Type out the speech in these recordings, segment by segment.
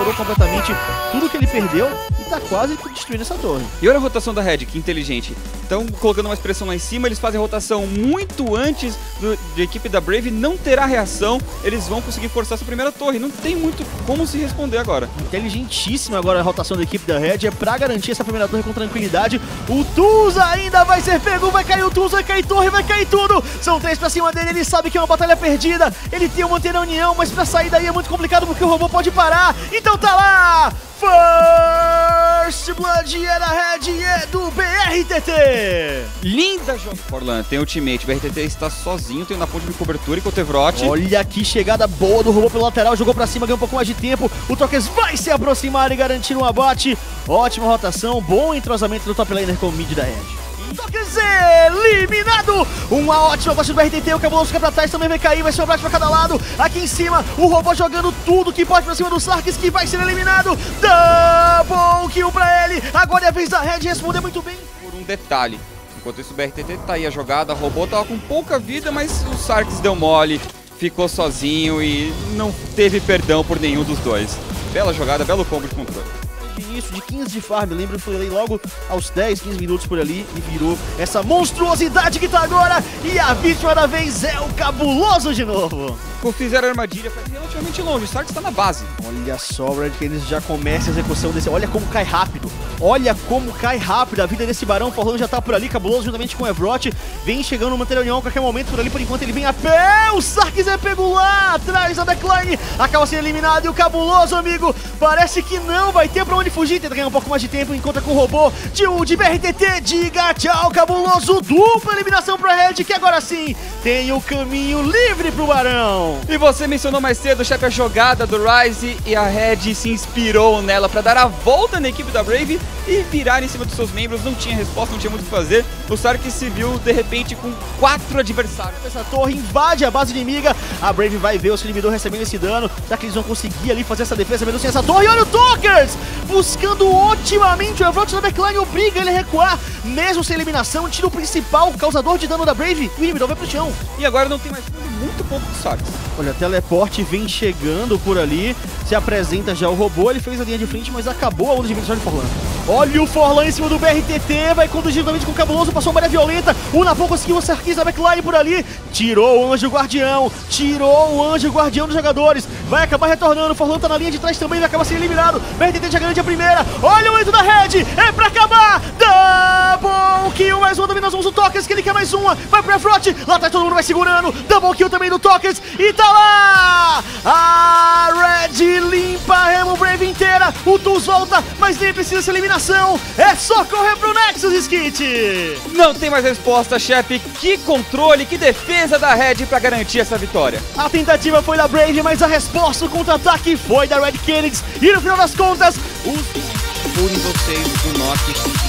recuperou completamente tudo que ele perdeu e tá quase destruindo essa torre. E olha a rotação da Red, que inteligente. Estão colocando mais pressão lá em cima, eles fazem a rotação muito antes da equipe da Brave não terá reação, eles vão conseguir forçar essa primeira torre. Não tem muito como se responder agora. Inteligentíssima agora a rotação da equipe da Red, é pra garantir essa primeira torre com tranquilidade. O Tuz ainda vai ser pego, vai cair o Tuz, vai cair torre, vai cair tudo. São 3 pra cima dele, ele sabe que é uma batalha perdida, ele tem que manter a união, mas pra sair daí é muito complicado porque o robô pode parar. Então tá lá! First Blood é da Red e é do BRTT! Linda jogada! Forlan tem ultimate, o BRTT está sozinho, tem na ponte de cobertura e com o Tevrot. Olha que chegada boa do robô pelo lateral, jogou pra cima, ganhou um pouco mais de tempo. O Tokers vai se aproximar e garantir um abate. Ótima rotação, bom entrosamento do top laner com o mid da Red. Tokers eliminado! Uma ótima partida do RTT, o Cabuloso fica pra trás, também vai cair, vai ser um abate pra cada lado. Aqui em cima, o robô jogando tudo que pode pra cima do Sarkis, que vai ser eliminado. Double kill pra ele, agora é a vez da Red responder muito bem. Por um detalhe, enquanto isso o BRTT tá aí a jogada, o robô tava com pouca vida, mas o Sarkis deu mole, ficou sozinho e não teve perdão por nenhum dos dois. Bela jogada, belo combo de controle. Início de 15 de farm, lembra, foi ali logo aos 10, 15 minutos por ali e virou essa monstruosidade que tá agora, e a vítima da vez é o Cabuloso de novo. Fizeram a armadilha, foi relativamente longe, o Sarkis tá na base. Olha só, Red Canids já começa a execução desse, olha como cai rápido, olha como cai rápido a vida desse Barão. Forlan já tá por ali, Cabuloso juntamente com o Evrot, vem chegando no Manter a qualquer momento por ali, por enquanto ele vem a pé, o Sarkis é pego lá atrás da backline, acaba sendo eliminado e o Cabuloso, amigo, parece que não vai ter pra onde fugir, tenta ganhar um pouco mais de tempo, encontra com o robô de BRTT, diga tchau Cabuloso, dupla eliminação pra Red, que agora sim tem o caminho livre pro Barão. E você mencionou mais cedo, chefe, a jogada do Ryze, e a Red se inspirou nela pra dar a volta na equipe da Brave e virar em cima dos seus membros, não tinha resposta, não tinha muito o que fazer, o Sarkis se viu de repente com 4 adversários. Essa torre invade a base inimiga, a Brave vai ver o seu inibidor recebendo esse dano, será que eles vão conseguir ali fazer essa defesa mesmo sem essa torre? E olha o Tokers, buscando otimamente o Evrot na backline, obriga ele a recuar, mesmo sem eliminação, tira o principal causador de dano da Brave, o inibidor vai pro chão. E agora não tem mais muito pouco do Sarkis. Olha, teleporte vem chegando por ali, se apresenta já o robô, ele fez a linha de frente, mas acabou a onda de velocidade de Forlan. Olha o Forlan em cima do BRTT, vai conduzir novamente com o Cabuloso, passou uma maré violenta, o Napon conseguiu o Sarkis na backline por ali, tirou o Anjo Guardião dos jogadores, vai acabar retornando, o Forlan tá na linha de trás também, vai acabar sendo eliminado, BRTT já garante a primeira, olha o momento da Red, é pra acabar, double kill, mais uma dominação do Tokers, que ele quer mais uma, vai pro Evrot, lá atrás todo mundo vai segurando, double kill também do Tokers, e tá lá, a Red limpa a Remo Brave inteira, o Tuz volta, mas nem precisa dessa eliminação, é só correr pro Nexus, Skit! Não tem mais resposta, chefe, que controle, que defesa da Red pra garantir essa vitória. A tentativa foi da Brave, mas a resposta, o contra-ataque foi da Red Canids, e no final das contas, os por vocês do Nock.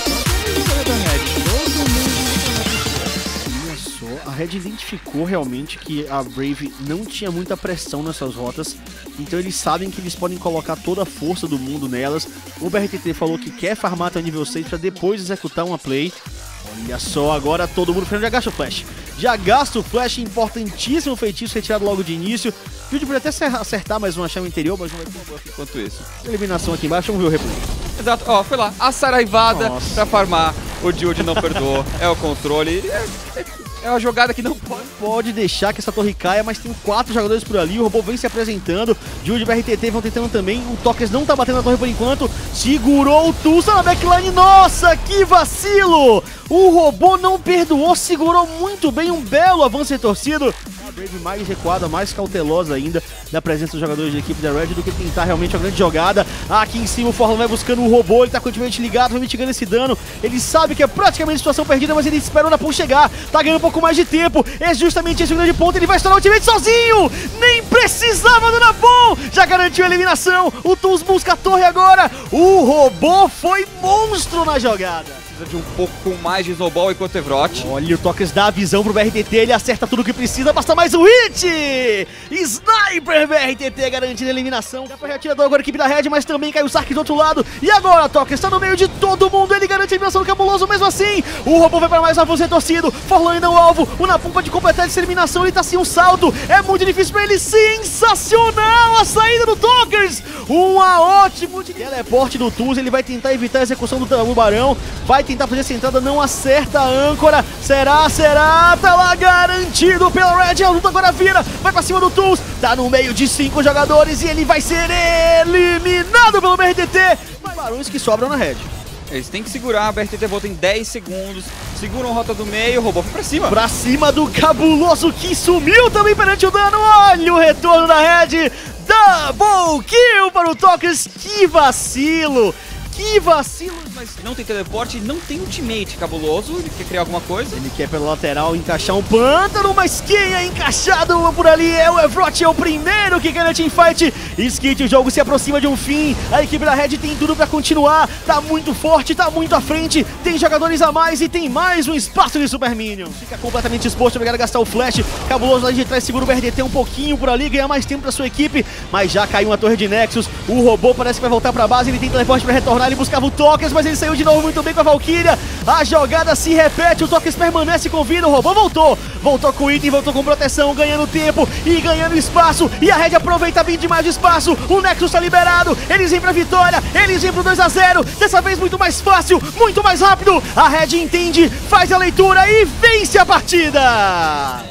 A Red identificou realmente que a Brave não tinha muita pressão nessas rotas, então eles sabem que eles podem colocar toda a força do mundo nelas. O BRTT falou que quer farmar até o nível 6 para depois executar uma play. Olha só, agora todo mundo já gasta o flash. Já gasta o flash, importantíssimo feitiço retirado logo de início. O Jude podia até acertar mais uma chave interior, mas não vai ter um buff enquanto isso. Eliminação aqui embaixo, vamos ver o replay. Exato, ó, foi lá, a saraivada pra farmar. O Jude não perdoou, é o controle, é uma jogada que não pode deixar que essa torre caia, mas tem 4 jogadores por ali, o robô vem se apresentando, Jude e BRTT vão tentando também, o Tokers não tá batendo na torre por enquanto, segurou o Tulsa na backline, nossa, que vacilo! O robô não perdoou, segurou muito bem, um belo avanço retorcido. A Brave mais recuada, mais cautelosa ainda da presença dos jogadores da equipe da Red do que tentar realmente uma grande jogada. Aqui em cima o Forlan vai buscando o robô, ele tá continuamente ligado, vai mitigando esse dano. Ele sabe que é praticamente situação perdida, mas ele espera o Napon chegar, tá ganhando um pouco mais de tempo. É justamente esse o grande ponto, ele vai estourar o ultimate sozinho! Nem precisava do Napon! Já garantiu a eliminação, o Tuz busca a torre agora. O robô foi monstro na jogada. De um pouco mais de snowball enquanto Evrot. Olha, o Tokers dá a visão pro BRTT, ele acerta tudo que precisa, basta mais um hit! Sniper BRTT garantindo a eliminação. Já foi reatirador agora a equipe da Red, mas também cai o Sarkis do outro lado. E agora o Tokers está no meio de todo mundo, ele garante a eliminação do Cabuloso mesmo assim. O robô vai para mais um avanço retorcido, Forlan ainda o alvo, o Napon pode completar essa eliminação, ele tá sem um salto. É muito difícil pra ele, sensacional! sensacional a saída do Talkers. Ótimo de teleporte do Tuz, ele vai tentar evitar a execução do Barão, vai tentar fazer essa entrada, não acerta a âncora. Será? Tá lá garantido pela Red, a luta agora vira, vai pra cima do Tuz, tá no meio de 5 jogadores e ele vai ser eliminado pelo BRTT. Barões que sobram na Red. Eles têm que segurar, a BRTT volta em 10 segundos, seguram a rota do meio, o robô foi pra cima. Pra cima do Cabuloso, que sumiu também perante o dano. Olha o retorno da Red. Double kill para o Talkers, que vacilo. Mas não tem teleporte, não tem ultimate. Cabuloso, ele quer criar alguma coisa. Ele quer pela lateral encaixar um pântano, mas quem é encaixado por ali é o Evrot, é o primeiro que ganha a teamfight. Skit, o jogo se aproxima de um fim, a equipe da Red tem tudo pra continuar, tá muito forte, tá muito à frente, tem jogadores a mais e tem mais um espaço de Super Minion. Fica completamente exposto, obrigado a gastar o flash. Cabuloso lá de trás segura o BRTT um pouquinho por ali, ganha mais tempo pra sua equipe, mas já caiu uma torre de Nexus, o robô parece que vai voltar pra base, ele tem teleporte pra retornar, ele buscava o Talkers, mas ele saiu de novo muito bem com a Valkyria. A jogada se repete, o Talkers permanece com vida, o robô voltou com item, voltou com proteção, ganhando tempo e ganhando espaço, e a Red aproveita bem demais o espaço, o Nexus tá liberado, eles vêm pra vitória, eles vêm pro 2-0, dessa vez muito mais fácil, muito mais rápido, a Red entende, faz a leitura e vence a partida!